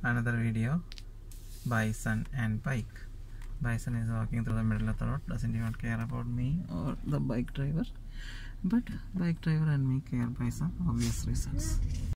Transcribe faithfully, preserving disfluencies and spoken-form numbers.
Another video, bison and bike. Bison is walking through the middle of the road, doesn't even care about me or the bike driver, but bike driver and me care by some obvious reasons.